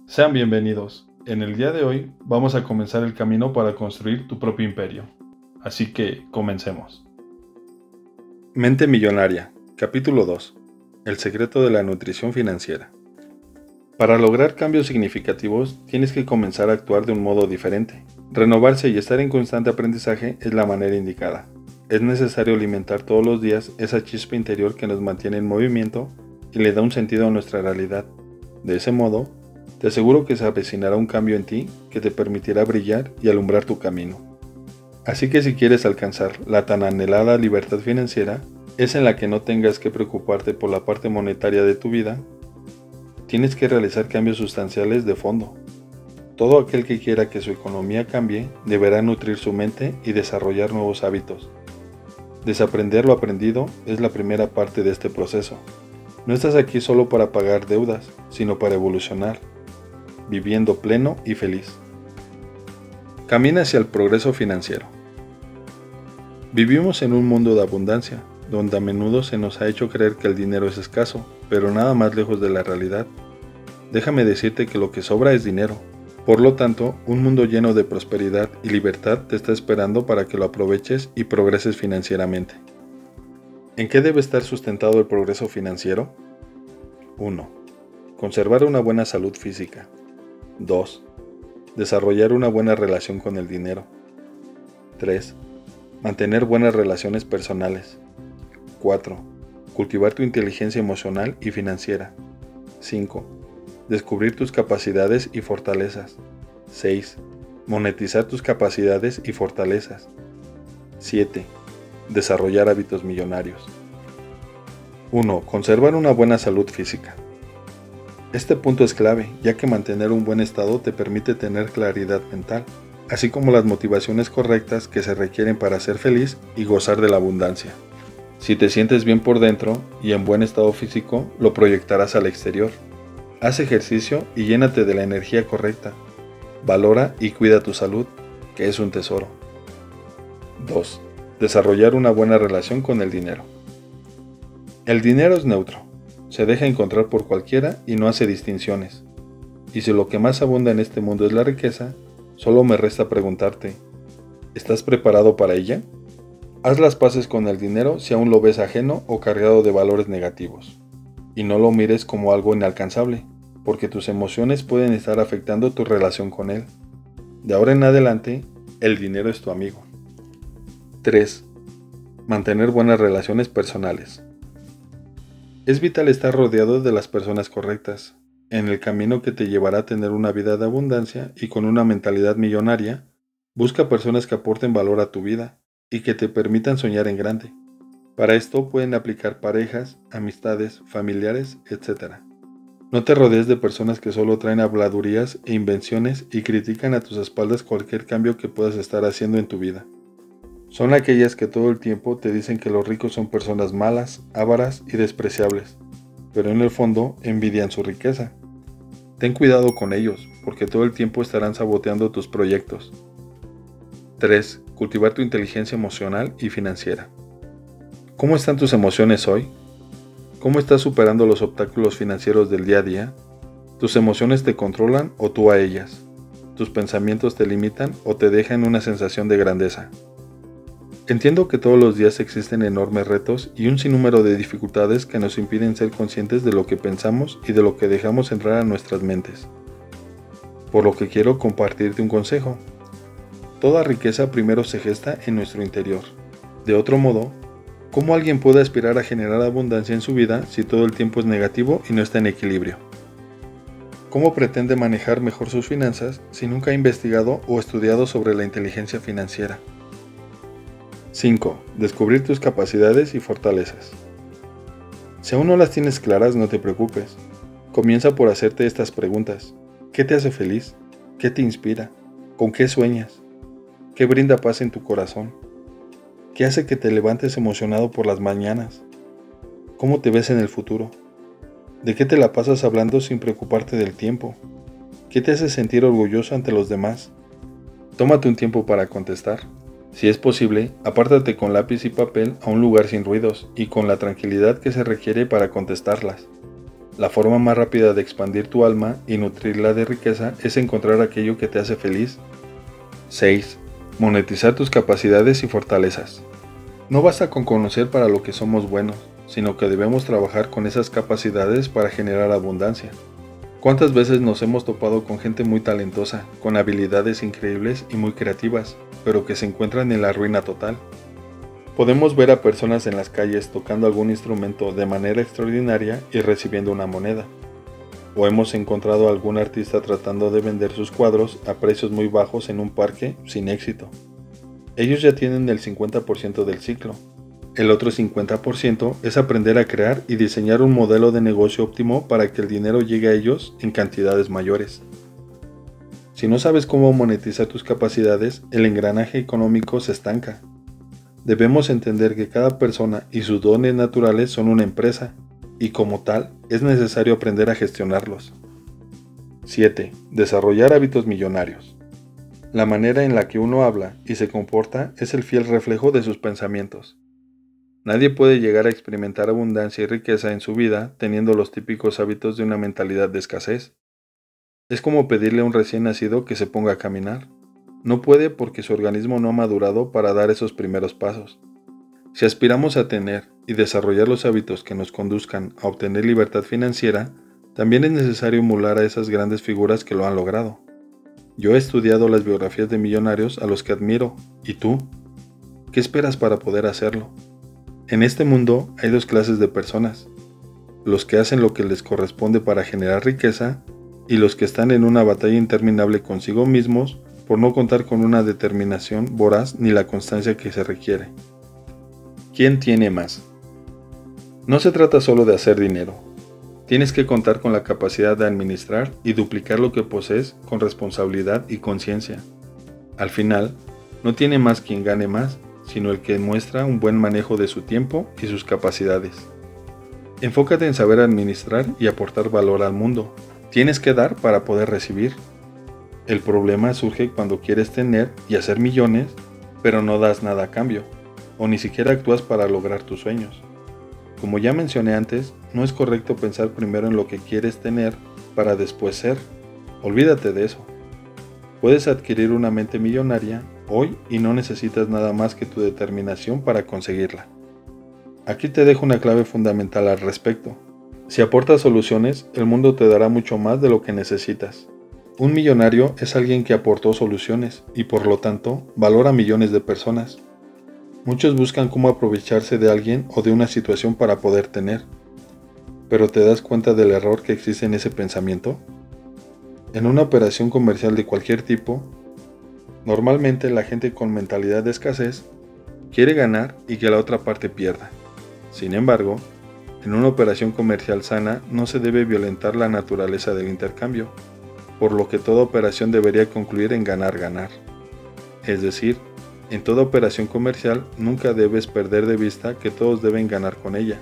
Sean bienvenidos. En el día de hoy vamos a comenzar el camino para construir tu propio imperio. Así que comencemos. Mente Millonaria, capítulo 2. El secreto de la nutrición financiera. Para lograr cambios significativos, tienes que comenzar a actuar de un modo diferente. Renovarse y estar en constante aprendizaje es la manera indicada. Es necesario alimentar todos los días esa chispa interior que nos mantiene en movimiento y le da un sentido a nuestra realidad. De ese modo, te aseguro que se avecinará un cambio en ti que te permitirá brillar y alumbrar tu camino. Así que si quieres alcanzar la tan anhelada libertad financiera, esa en la que no tengas que preocuparte por la parte monetaria de tu vida, tienes que realizar cambios sustanciales de fondo. Todo aquel que quiera que su economía cambie deberá nutrir su mente y desarrollar nuevos hábitos. Desaprender lo aprendido es la primera parte de este proceso. No estás aquí solo para pagar deudas, sino para evolucionar, viviendo pleno y feliz. Camina hacia el progreso financiero. Vivimos en un mundo de abundancia, donde a menudo se nos ha hecho creer que el dinero es escaso, pero nada más lejos de la realidad. Déjame decirte que lo que sobra es dinero. Por lo tanto, un mundo lleno de prosperidad y libertad te está esperando para que lo aproveches y progreses financieramente. ¿En qué debe estar sustentado el progreso financiero? 1. Conservar una buena salud física. 2. Desarrollar una buena relación con el dinero. 3. Mantener buenas relaciones personales. 4. Cultivar tu inteligencia emocional y financiera. 5. Descubrir tus capacidades y fortalezas. 6. Monetizar tus capacidades y fortalezas. 7. Desarrollar hábitos millonarios. 1. Conservar una buena salud física. Este punto es clave, ya que mantener un buen estado te permite tener claridad mental, así como las motivaciones correctas que se requieren para ser feliz y gozar de la abundancia. Si te sientes bien por dentro y en buen estado físico, lo proyectarás al exterior. Haz ejercicio y llénate de la energía correcta. Valora y cuida tu salud, que es un tesoro. 2. Desarrollar una buena relación con el dinero. El dinero es neutro. Se deja encontrar por cualquiera y no hace distinciones. Y si lo que más abunda en este mundo es la riqueza, solo me resta preguntarte, ¿estás preparado para ella? Haz las paces con el dinero si aún lo ves ajeno o cargado de valores negativos. Y no lo mires como algo inalcanzable, porque tus emociones pueden estar afectando tu relación con él. De ahora en adelante, el dinero es tu amigo. 3. Mantener buenas relaciones personales. Es vital estar rodeado de las personas correctas, en el camino que te llevará a tener una vida de abundancia y con una mentalidad millonaria. Busca personas que aporten valor a tu vida y que te permitan soñar en grande. Para esto pueden aplicar parejas, amistades, familiares, etc. No te rodees de personas que solo traen habladurías e invenciones y critican a tus espaldas cualquier cambio que puedas estar haciendo en tu vida. Son aquellas que todo el tiempo te dicen que los ricos son personas malas, ávaras y despreciables, pero en el fondo envidian su riqueza. Ten cuidado con ellos, porque todo el tiempo estarán saboteando tus proyectos. 3. Cultivar tu inteligencia emocional y financiera. ¿Cómo están tus emociones hoy? ¿Cómo estás superando los obstáculos financieros del día a día? ¿Tus emociones te controlan o tú a ellas? ¿Tus pensamientos te limitan o te dejan una sensación de grandeza? Entiendo que todos los días existen enormes retos y un sinnúmero de dificultades que nos impiden ser conscientes de lo que pensamos y de lo que dejamos entrar a nuestras mentes. Por lo que quiero compartirte un consejo. Toda riqueza primero se gesta en nuestro interior. De otro modo, ¿cómo alguien puede aspirar a generar abundancia en su vida si todo el tiempo es negativo y no está en equilibrio? ¿Cómo pretende manejar mejor sus finanzas si nunca ha investigado o estudiado sobre la inteligencia financiera? 5. Descubrir tus capacidades y fortalezas. Si aún no las tienes claras, no te preocupes. Comienza por hacerte estas preguntas. ¿Qué te hace feliz? ¿Qué te inspira? ¿Con qué sueñas? ¿Qué brinda paz en tu corazón? ¿Qué hace que te levantes emocionado por las mañanas? ¿Cómo te ves en el futuro? ¿De qué te la pasas hablando sin preocuparte del tiempo? ¿Qué te hace sentir orgulloso ante los demás? Tómate un tiempo para contestar. Si es posible, apártate con lápiz y papel a un lugar sin ruidos y con la tranquilidad que se requiere para contestarlas. La forma más rápida de expandir tu alma y nutrirla de riqueza es encontrar aquello que te hace feliz. 6. Monetizar tus capacidades y fortalezas. No basta con conocer para lo que somos buenos, sino que debemos trabajar con esas capacidades para generar abundancia. ¿Cuántas veces nos hemos topado con gente muy talentosa, con habilidades increíbles y muy creativas, pero que se encuentran en la ruina total? Podemos ver a personas en las calles tocando algún instrumento de manera extraordinaria y recibiendo una moneda. O hemos encontrado a algún artista tratando de vender sus cuadros a precios muy bajos en un parque sin éxito. Ellos ya tienen el 50% del ciclo. El otro 50% es aprender a crear y diseñar un modelo de negocio óptimo para que el dinero llegue a ellos en cantidades mayores. Si no sabes cómo monetizar tus capacidades, el engranaje económico se estanca. Debemos entender que cada persona y sus dones naturales son una empresa, y como tal, es necesario aprender a gestionarlos. 7. Desarrollar hábitos millonarios. La manera en la que uno habla y se comporta es el fiel reflejo de sus pensamientos. Nadie puede llegar a experimentar abundancia y riqueza en su vida teniendo los típicos hábitos de una mentalidad de escasez. Es como pedirle a un recién nacido que se ponga a caminar. No puede porque su organismo no ha madurado para dar esos primeros pasos. Si aspiramos a tener y desarrollar los hábitos que nos conduzcan a obtener libertad financiera, también es necesario emular a esas grandes figuras que lo han logrado. Yo he estudiado las biografías de millonarios a los que admiro, ¿y tú? ¿Qué esperas para poder hacerlo? En este mundo hay dos clases de personas: los que hacen lo que les corresponde para generar riqueza y los que están en una batalla interminable consigo mismos por no contar con una determinación voraz ni la constancia que se requiere. ¿Quién tiene más? No se trata solo de hacer dinero. Tienes que contar con la capacidad de administrar y duplicar lo que posees con responsabilidad y conciencia. Al final, no tiene más quien gane más, sino el que muestra un buen manejo de su tiempo y sus capacidades. Enfócate en saber administrar y aportar valor al mundo. Tienes que dar para poder recibir. El problema surge cuando quieres tener y hacer millones, pero no das nada a cambio, o ni siquiera actúas para lograr tus sueños. Como ya mencioné antes, no es correcto pensar primero en lo que quieres tener para después ser. Olvídate de eso. Puedes adquirir una mente millonaria hoy y no necesitas nada más que tu determinación para conseguirla. Aquí te dejo una clave fundamental al respecto. Si aportas soluciones, el mundo te dará mucho más de lo que necesitas. Un millonario es alguien que aportó soluciones y por lo tanto valora a millones de personas. Muchos buscan cómo aprovecharse de alguien o de una situación para poder tener. ¿Pero te das cuenta del error que existe en ese pensamiento? En una operación comercial de cualquier tipo, normalmente la gente con mentalidad de escasez quiere ganar y que la otra parte pierda. Sin embargo, en una operación comercial sana no se debe violentar la naturaleza del intercambio, por lo que toda operación debería concluir en ganar-ganar. Es decir, en toda operación comercial nunca debes perder de vista que todos deben ganar con ella.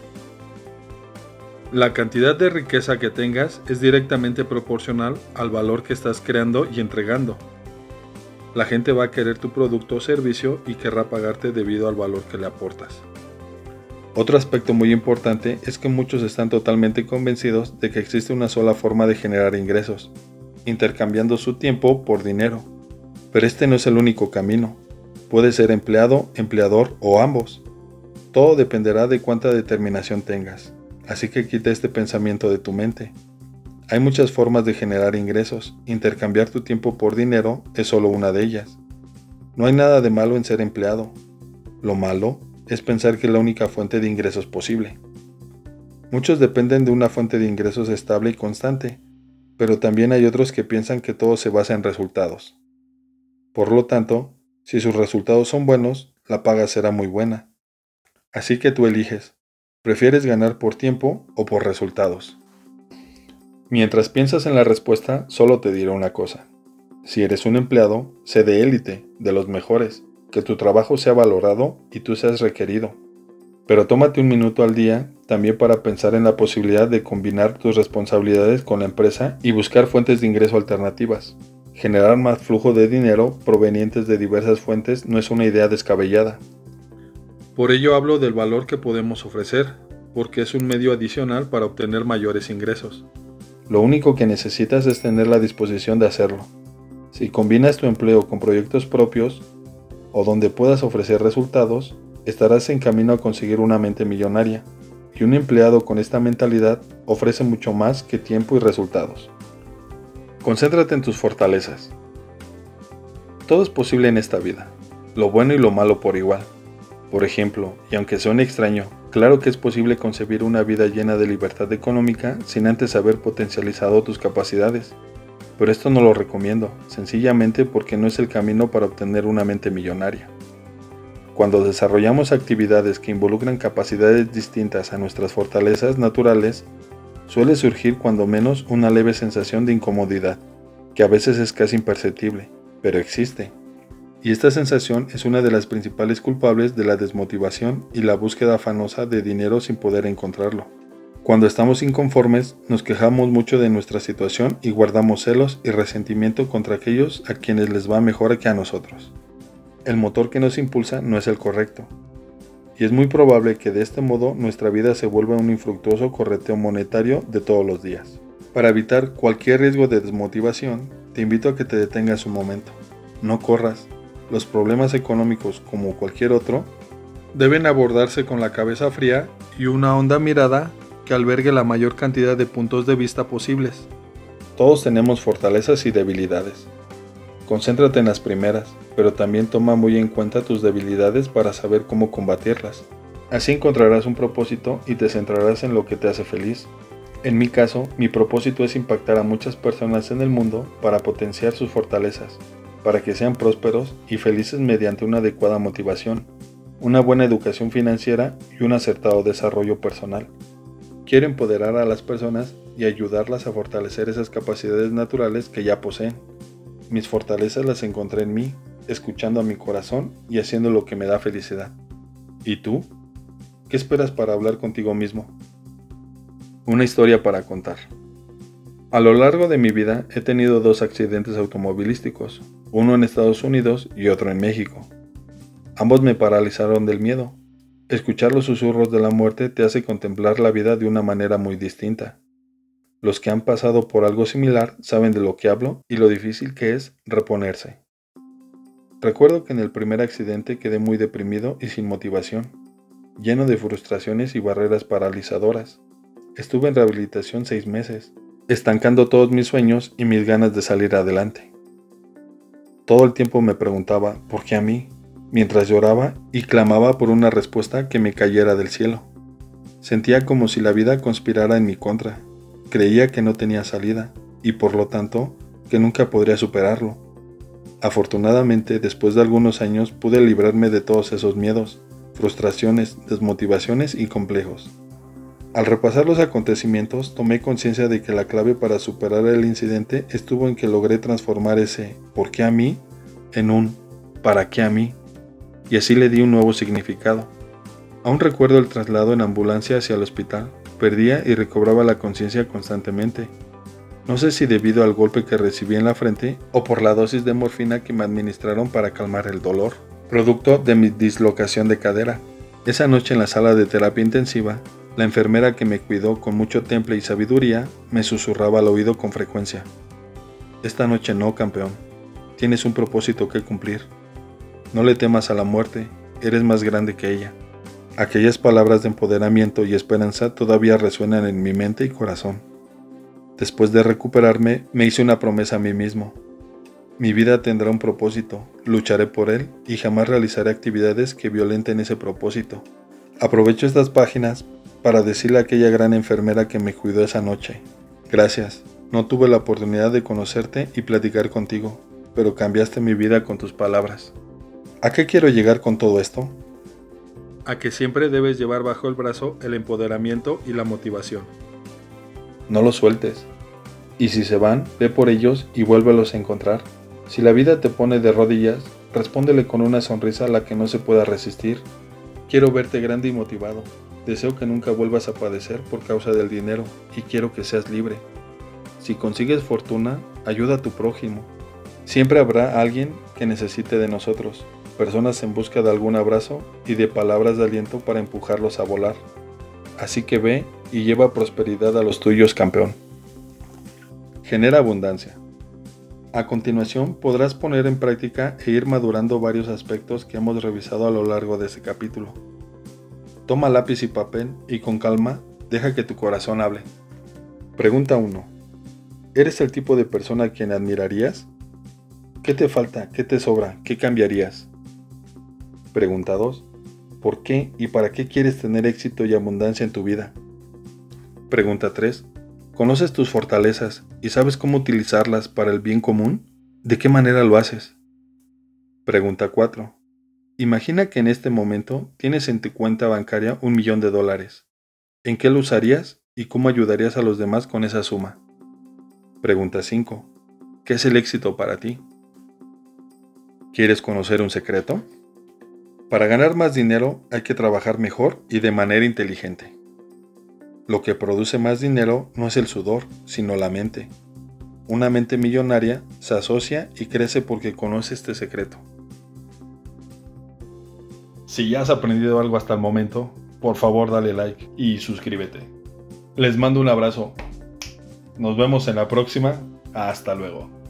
La cantidad de riqueza que tengas es directamente proporcional al valor que estás creando y entregando. La gente va a querer tu producto o servicio y querrá pagarte debido al valor que le aportas. Otro aspecto muy importante es que muchos están totalmente convencidos de que existe una sola forma de generar ingresos, intercambiando su tiempo por dinero. Pero este no es el único camino. Puede ser empleado, empleador o ambos. Todo dependerá de cuánta determinación tengas. Así que quita este pensamiento de tu mente. Hay muchas formas de generar ingresos. Intercambiar tu tiempo por dinero es solo una de ellas. No hay nada de malo en ser empleado. Lo malo es pensar que es la única fuente de ingresos posible. Muchos dependen de una fuente de ingresos estable y constante, pero también hay otros que piensan que todo se basa en resultados. Por lo tanto, si sus resultados son buenos, la paga será muy buena. Así que tú eliges, ¿prefieres ganar por tiempo o por resultados? Mientras piensas en la respuesta, solo te diré una cosa. Si eres un empleado, sé de élite, de los mejores, que tu trabajo sea valorado y tú seas requerido. Pero tómate un minuto al día también para pensar en la posibilidad de combinar tus responsabilidades con la empresa y buscar fuentes de ingreso alternativas. Generar más flujo de dinero provenientes de diversas fuentes no es una idea descabellada. Por ello hablo del valor que podemos ofrecer. porque es un medio adicional para obtener mayores ingresos. Lo único que necesitas es tener la disposición de hacerlo. Si combinas tu empleo con proyectos propios o donde puedas ofrecer resultados, estarás en camino a conseguir una mente millonaria, y un empleado con esta mentalidad ofrece mucho más que tiempo y resultados. Concéntrate en tus fortalezas. Todo es posible en esta vida, lo bueno y lo malo por igual. Por ejemplo, y aunque suene extraño, claro que es posible concebir una vida llena de libertad económica sin antes haber potencializado tus capacidades. Pero esto no lo recomiendo, sencillamente porque no es el camino para obtener una mente millonaria. Cuando desarrollamos actividades que involucran capacidades distintas a nuestras fortalezas naturales, suele surgir cuando menos una leve sensación de incomodidad, que a veces es casi imperceptible, pero existe. Y esta sensación es una de las principales culpables de la desmotivación y la búsqueda afanosa de dinero sin poder encontrarlo. Cuando estamos inconformes, nos quejamos mucho de nuestra situación y guardamos celos y resentimiento contra aquellos a quienes les va mejor que a nosotros. El motor que nos impulsa no es el correcto, y es muy probable que de este modo nuestra vida se vuelva un infructuoso correteo monetario de todos los días. Para evitar cualquier riesgo de desmotivación, te invito a que te detengas un momento. No corras. Los problemas económicos, como cualquier otro, deben abordarse con la cabeza fría y una honda mirada que albergue la mayor cantidad de puntos de vista posibles. Todos tenemos fortalezas y debilidades. Concéntrate en las primeras, pero también toma muy en cuenta tus debilidades para saber cómo combatirlas. Así encontrarás un propósito y te centrarás en lo que te hace feliz. En mi caso, mi propósito es impactar a muchas personas en el mundo para potenciar sus fortalezas, para que sean prósperos y felices mediante una adecuada motivación, una buena educación financiera y un acertado desarrollo personal. Quiero empoderar a las personas y ayudarlas a fortalecer esas capacidades naturales que ya poseen. Mis fortalezas las encontré en mí, escuchando a mi corazón y haciendo lo que me da felicidad. ¿Y tú? ¿Qué esperas para hablar contigo mismo? Una historia para contar. A lo largo de mi vida he tenido 2 accidentes automovilísticos, uno en Estados Unidos y otro en México. Ambos me paralizaron del miedo. Escuchar los susurros de la muerte te hace contemplar la vida de una manera muy distinta. Los que han pasado por algo similar saben de lo que hablo y lo difícil que es reponerse. Recuerdo que en el primer accidente quedé muy deprimido y sin motivación, lleno de frustraciones y barreras paralizadoras. Estuve en rehabilitación 6 meses, estancando todos mis sueños y mis ganas de salir adelante. Todo el tiempo me preguntaba, ¿por qué a mí?, mientras lloraba y clamaba por una respuesta que me cayera del cielo. Sentía como si la vida conspirara en mi contra. Creía que no tenía salida y por lo tanto que nunca podría superarlo. Afortunadamente, después de algunos años pude librarme de todos esos miedos, frustraciones, desmotivaciones y complejos. Al repasar los acontecimientos, tomé conciencia de que la clave para superar el incidente estuvo en que logré transformar ese ¿por qué a mí?, en un ¿para qué a mí?, y así le di un nuevo significado. Aún recuerdo el traslado en ambulancia hacia el hospital. Perdía y recobraba la conciencia constantemente. No sé si debido al golpe que recibí en la frente o por la dosis de morfina que me administraron para calmar el dolor, producto de mi dislocación de cadera. Esa noche en la sala de terapia intensiva, la enfermera que me cuidó con mucho temple y sabiduría me susurraba al oído con frecuencia: «Esta noche no, campeón. Tienes un propósito que cumplir. No le temas a la muerte, eres más grande que ella». Aquellas palabras de empoderamiento y esperanza todavía resuenan en mi mente y corazón. Después de recuperarme, me hice una promesa a mí mismo. Mi vida tendrá un propósito, lucharé por él y jamás realizaré actividades que violenten ese propósito. Aprovecho estas páginas para decirle a aquella gran enfermera que me cuidó esa noche: gracias, no tuve la oportunidad de conocerte y platicar contigo, pero cambiaste mi vida con tus palabras. ¿A qué quiero llegar con todo esto? A que siempre debes llevar bajo el brazo el empoderamiento y la motivación. No los sueltes. Y si se van, ve por ellos y vuélvelos a encontrar. Si la vida te pone de rodillas, respóndele con una sonrisa a la que no se pueda resistir. Quiero verte grande y motivado. Deseo que nunca vuelvas a padecer por causa del dinero y quiero que seas libre. Si consigues fortuna, ayuda a tu prójimo. Siempre habrá alguien que necesite de nosotros. Personas en busca de algún abrazo y de palabras de aliento para empujarlos a volar. Así que ve y lleva prosperidad a los tuyos, campeón. Genera abundancia. A continuación podrás poner en práctica e ir madurando varios aspectos que hemos revisado a lo largo de este capítulo. Toma lápiz y papel y con calma deja que tu corazón hable. Pregunta 1. ¿Eres el tipo de persona a quien admirarías? ¿Qué te falta? ¿Qué te sobra? ¿Qué cambiarías? Pregunta 2. ¿Por qué y para qué quieres tener éxito y abundancia en tu vida? Pregunta 3. ¿Conoces tus fortalezas y sabes cómo utilizarlas para el bien común? ¿De qué manera lo haces? Pregunta 4. Imagina que en este momento tienes en tu cuenta bancaria $1.000.000. ¿En qué lo usarías y cómo ayudarías a los demás con esa suma? Pregunta 5. ¿Qué es el éxito para ti? ¿Quieres conocer un secreto? Para ganar más dinero hay que trabajar mejor y de manera inteligente. Lo que produce más dinero no es el sudor, sino la mente. Una mente millonaria se asocia y crece porque conoce este secreto. Si ya has aprendido algo hasta el momento, por favor dale like y suscríbete. Les mando un abrazo. Nos vemos en la próxima. Hasta luego.